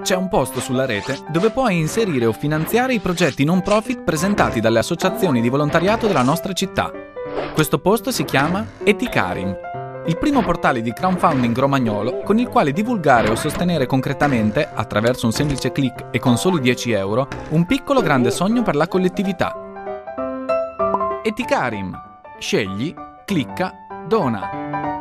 C'è un posto sulla rete dove puoi inserire o finanziare i progetti non profit presentati dalle associazioni di volontariato della nostra città. Questo posto si chiama Ethicarim, il primo portale di crowdfunding romagnolo con il quale divulgare o sostenere concretamente, attraverso un semplice click e con soli 10 euro, un piccolo grande sogno per la collettività. Ethicarim. Scegli, clicca, dona.